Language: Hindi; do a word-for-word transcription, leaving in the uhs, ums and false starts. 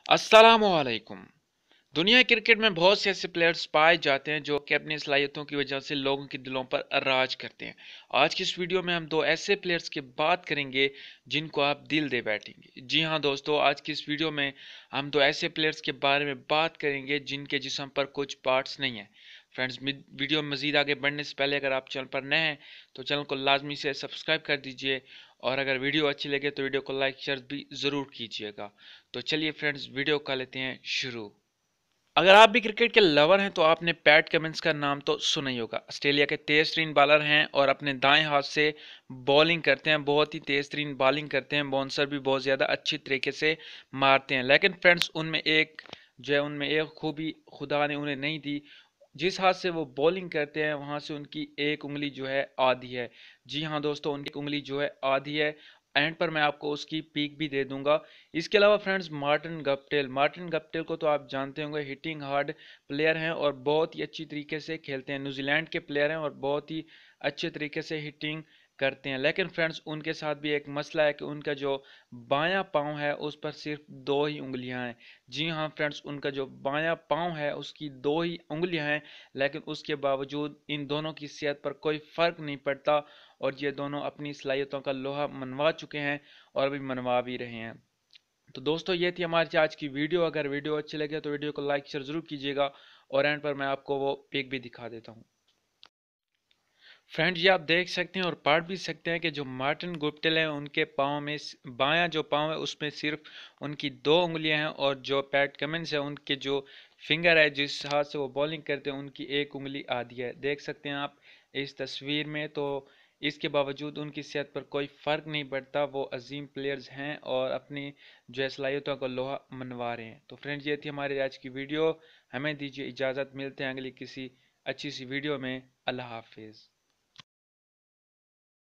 अस्सलामुअलैकुम। दुनिया क्रिकेट में बहुत से ऐसे प्लेयर्स पाए जाते हैं जो कि अपनी सलाहियतों की वजह से लोगों के दिलों पर राज करते हैं। आज की इस वीडियो में हम दो ऐसे प्लेयर्स की बात करेंगे जिनको आप दिल दे बैठेंगे। जी हाँ दोस्तों, आज की इस वीडियो में हम दो ऐसे प्लेयर्स के बारे में बात करेंगे जिनके जिस्म पर कुछ पार्ट्स नहीं है। फ्रेंड्स, वीडियो में मजीद आगे बढ़ने से पहले अगर आप चैनल पर नए हैं तो चैनल को लाजमी से सब्सक्राइब कर दीजिए, और अगर वीडियो अच्छी लगे तो वीडियो को लाइक शेयर भी ज़रूर कीजिएगा। तो चलिए फ्रेंड्स, वीडियो कर लेते हैं शुरू। अगर आप भी क्रिकेट के लवर हैं तो आपने पैट कमिंस का नाम तो सुना ही होगा। ऑस्ट्रेलिया के तेज तरीन बॉलर हैं और अपने दाएं हाथ से बॉलिंग करते हैं, बहुत ही तेज तरीन बॉलिंग करते हैं, बाउंसर भी बहुत ज़्यादा अच्छी तरीके से मारते हैं। लेकिन फ्रेंड्स, उनमें एक जो है उनमें एक खूबी खुदा ने उन्हें नहीं दी। जिस हाथ से वो बॉलिंग करते हैं वहां से उनकी एक उंगली जो है आधी है। जी हाँ दोस्तों, उनकी एक उंगली जो है आधी है। एंड पर मैं आपको उसकी पीक भी दे दूंगा। इसके अलावा friends, Martin Guptill Martin Guptill को तो आप जानते होंगे, हिटिंग हार्ड प्लेयर हैं और बहुत ही अच्छी तरीके से खेलते हैं। न्यूजीलैंड के प्लेयर हैं और बहुत ही अच्छे तरीके से हिटिंग करते हैं। लेकिन फ्रेंड्स, उनके साथ भी एक मसला है कि उनका जो बायां पाँव है उस पर सिर्फ दो ही उंगलियां हैं। जी हाँ फ्रेंड्स, उनका जो बायां पाँव है उसकी दो ही उंगलियां हैं, लेकिन उसके बावजूद इन दोनों की सेहत पर कोई फर्क नहीं पड़ता और ये दोनों अपनी सलाहियतों का लोहा मनवा चुके हैं और अभी मनवा भी रहे हैं। तो दोस्तों, ये थी हमारी आज की वीडियो। अगर वीडियो अच्छी लगे तो वीडियो को लाइक शेयर जरूर कीजिएगा, और एंड पर मैं आपको वो पिक भी दिखा देता हूँ। फ्रेंड्स, ये आप देख सकते हैं और पढ़ भी सकते हैं कि जो मार्टिन गुप्टिल है उनके पाँव में बायां जो पाँव है उसमें सिर्फ उनकी दो उंगलियां हैं, और जो पैट कमिंस है उनके जो फिंगर है जिस हाथ से वो बॉलिंग करते हैं उनकी एक उंगली आधी है। देख सकते हैं आप इस तस्वीर में। तो इसके बावजूद उनकी सेहत पर कोई फ़र्क नहीं पड़ता, वो अजीम प्लेयर्स हैं और अपनी जो है सलाहियतों को लोहा मनवा रहे हैं। तो फ्रेंड्स, ये थी हमारी आज की वीडियो। हमें दीजिए इजाज़त, मिलते हैं अगली किसी अच्छी सी वीडियो में। अल्लाह हाफिज़।